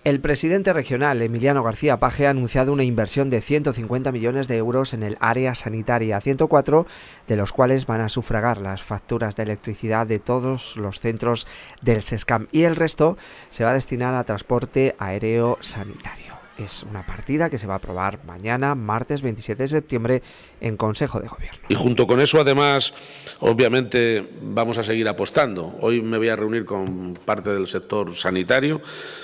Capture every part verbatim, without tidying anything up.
El presidente regional, Emiliano García Paje, ha anunciado una inversión de ciento cincuenta millones de euros en el área sanitaria, ciento cuatro de los cuales van a sufragar las facturas de electricidad de todos los centros del SESCAM, y el resto se va a destinar a transporte aéreo sanitario. Es una partida que se va a aprobar mañana, martes veintisiete de septiembre, en Consejo de Gobierno. Y junto con eso, además, obviamente vamos a seguir apostando. Hoy me voy a reunir con parte del sector sanitario.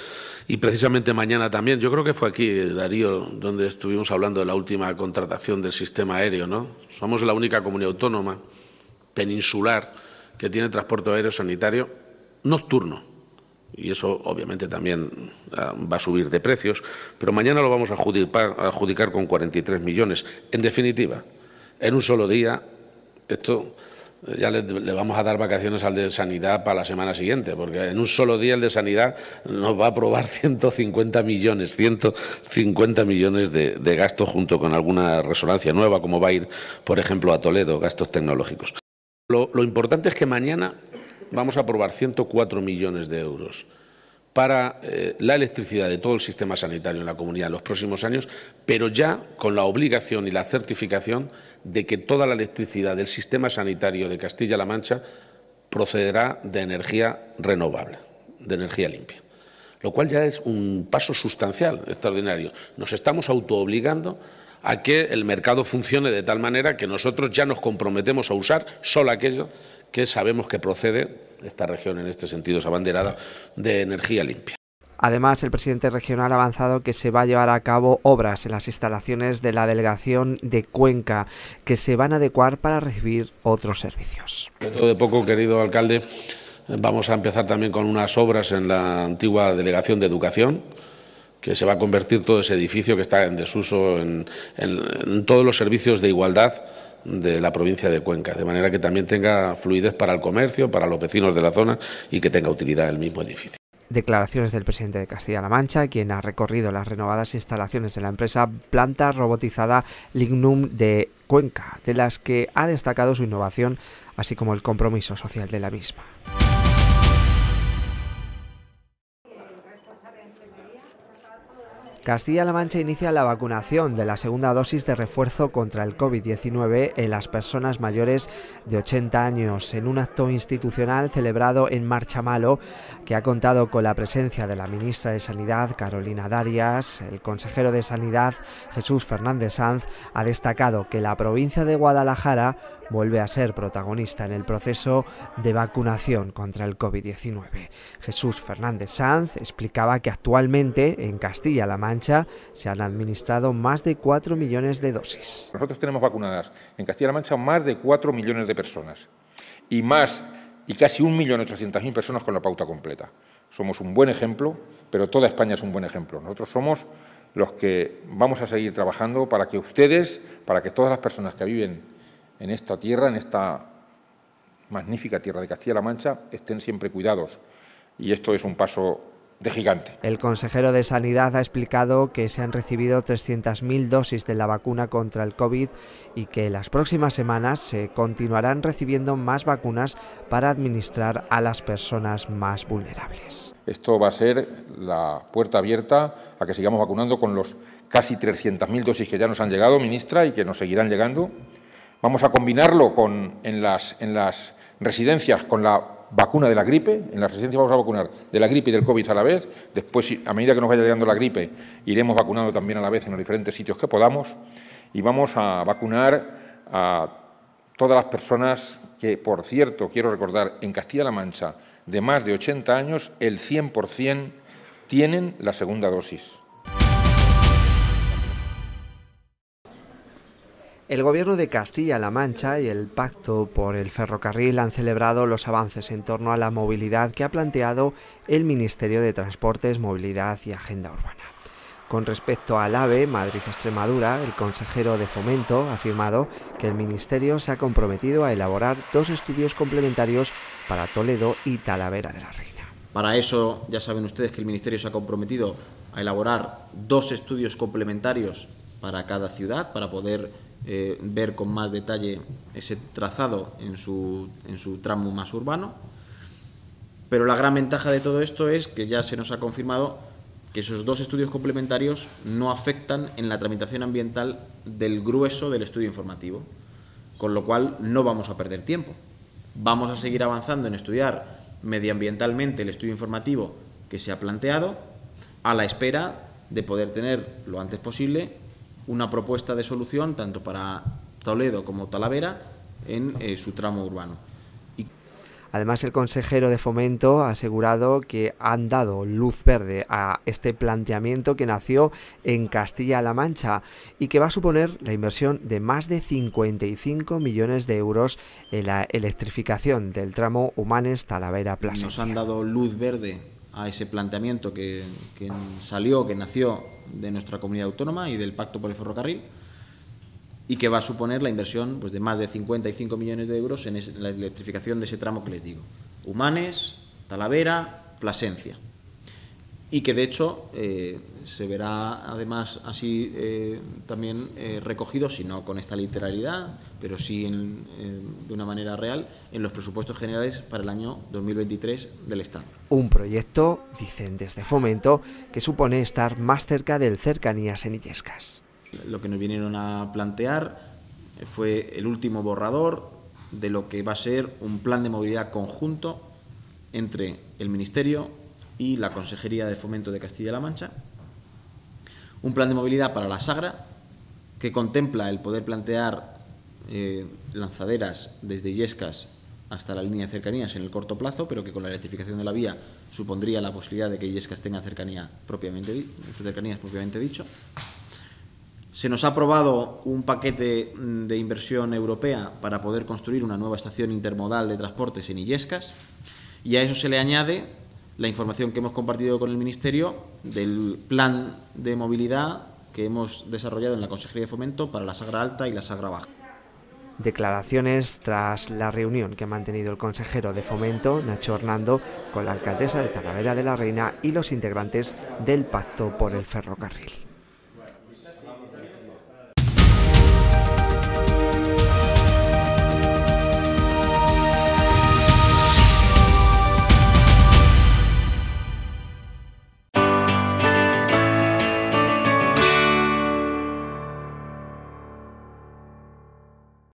Y precisamente mañana también, yo creo que fue aquí, Darío, donde estuvimos hablando de la última contratación del sistema aéreo, ¿no? Somos la única comunidad autónoma peninsular que tiene transporte aéreo sanitario nocturno. Y eso obviamente también va a subir de precios, pero mañana lo vamos a adjudicar, a adjudicar con cuarenta y tres millones. En definitiva, en un solo día, esto... ya le, le vamos a dar vacaciones al de Sanidad para la semana siguiente, porque en un solo día el de Sanidad nos va a aprobar ciento cincuenta millones, ciento cincuenta millones de, de gastos, junto con alguna resonancia nueva, como va a ir, por ejemplo, a Toledo, gastos tecnológicos. Lo, lo importante es que mañana vamos a aprobar ciento cuatro millones de euros para eh, la electricidad de todo el sistema sanitario en la comunidad en los próximos años, pero ya con la obligación y la certificación de que toda la electricidad del sistema sanitario de Castilla-La Mancha procederá de energía renovable, de energía limpia, lo cual ya es un paso sustancial, extraordinario. Nos estamos autoobligando a que el mercado funcione de tal manera que nosotros ya nos comprometemos a usar solo aquello que sabemos que procede, esta región en este sentido es abanderada, de energía limpia. Además, el presidente regional ha avanzado que se va a llevar a cabo obras en las instalaciones de la delegación de Cuenca, que se van a adecuar para recibir otros servicios. Dentro de poco, querido alcalde, vamos a empezar también con unas obras en la antigua delegación de Educación, que se va a convertir todo ese edificio que está en desuso en, en, en todos los servicios de igualdad de la provincia de Cuenca, de manera que también tenga fluidez para el comercio, para los vecinos de la zona, y que tenga utilidad el mismo edificio. Declaraciones del presidente de Castilla-La Mancha, quien ha recorrido las renovadas instalaciones de la empresa planta robotizada Lignum de Cuenca, de las que ha destacado su innovación, así como el compromiso social de la misma. Castilla-La Mancha inicia la vacunación de la segunda dosis de refuerzo contra el COVID diecinueve en las personas mayores de ochenta años, en un acto institucional celebrado en Marchamalo, que ha contado con la presencia de la ministra de Sanidad, Carolina Darias. El consejero de Sanidad, Jesús Fernández Sanz, ha destacado que la provincia de Guadalajara vuelve a ser protagonista en el proceso de vacunación contra el COVID diecinueve. Jesús Fernández Sanz explicaba que actualmente en Castilla-La Mancha se han administrado más de cuatro millones de dosis. Nosotros tenemos vacunadas en Castilla-La Mancha más de cuatro millones de personas y más y casi un millón ochocientas mil personas con la pauta completa. Somos un buen ejemplo, pero toda España es un buen ejemplo. Nosotros somos los que vamos a seguir trabajando para que ustedes, para que todas las personas que viven en esta tierra, en esta magnífica tierra de Castilla-La Mancha, estén siempre cuidados. Y esto es un paso de gigante. El consejero de Sanidad ha explicado que se han recibido trescientas mil dosis de la vacuna contra el COVID y que en las próximas semanas se continuarán recibiendo más vacunas para administrar a las personas más vulnerables. Esto va a ser la puerta abierta a que sigamos vacunando con los casi trescientas mil dosis que ya nos han llegado, ministra, y que nos seguirán llegando. Vamos a combinarlo con, en, las, en las residencias con la vacuna de la gripe. En las residencias vamos a vacunar de la gripe y del COVID a la vez. Después, a medida que nos vaya llegando la gripe, iremos vacunando también a la vez en los diferentes sitios que podamos. Y vamos a vacunar a todas las personas que, por cierto, quiero recordar, en Castilla-La Mancha, de más de ochenta años, el cien por cien tienen la segunda dosis. El Gobierno de Castilla-La Mancha y el Pacto por el Ferrocarril han celebrado los avances en torno a la movilidad que ha planteado el Ministerio de Transportes, Movilidad y Agenda Urbana. Con respecto al AVE Madrid-Extremadura, el consejero de Fomento ha afirmado que el Ministerio se ha comprometido a elaborar dos estudios complementarios para Toledo y Talavera de la Reina. Para eso, ya saben ustedes que el Ministerio se ha comprometido a elaborar dos estudios complementarios para cada ciudad, para poder eh, ver con más detalle ese trazado en su, en su tramo más urbano. Pero la gran ventaja de todo esto es que ya se nos ha confirmado que esos dos estudios complementarios no afectan en la tramitación ambiental del grueso del estudio informativo, con lo cual no vamos a perder tiempo. Vamos a seguir avanzando en estudiar medioambientalmente el estudio informativo que se ha planteado, a la espera de poder tener lo antes posible una propuesta de solución tanto para Toledo como Talavera en eh, su tramo urbano. Además, el consejero de Fomento ha asegurado que han dado luz verde a este planteamiento que nació en Castilla-La Mancha y que va a suponer la inversión de más de cincuenta y cinco millones de euros en la electrificación del tramo Humanes-Talavera-Plasencia. Nos han dado luz verde a ese planteamiento que, que salió, que nació de nuestra comunidad autónoma y del Pacto por el Ferrocarril, y que va a suponer la inversión pues, de más de cincuenta y cinco millones de euros en, ese, en la electrificación de ese tramo que les digo. Humanes, Talavera, Plasencia. Y que de hecho eh, se verá además así eh, también eh, recogido, si no con esta literalidad, pero sí en, eh, de una manera real, en los presupuestos generales para el año dos mil veintitrés del Estado. Un proyecto, dicen desde Fomento, que supone estar más cerca del Cercanías en Illescas. Lo que nos vinieron a plantear fue el último borrador de lo que va a ser un plan de movilidad conjunto entre el Ministerio y la Consejería de Fomento de Castilla-La Mancha. Un plan de movilidad para la Sagra que contempla el poder plantear eh, lanzaderas desde Illescas hasta la línea de cercanías en el corto plazo, pero que con la electrificación de la vía supondría la posibilidad de que Illescas tenga cercanía propiamente, cercanías propiamente dicho. Se nos ha aprobado un paquete de inversión europea para poder construir una nueva estación intermodal de transportes en Illescas, y a eso se le añade la información que hemos compartido con el Ministerio del plan de movilidad que hemos desarrollado en la Consejería de Fomento para la Sagra Alta y la Sagra Baja. Declaraciones tras la reunión que ha mantenido el consejero de Fomento, Nacho Hernando, con la alcaldesa de Talavera de la Reina y los integrantes del Pacto por el Ferrocarril.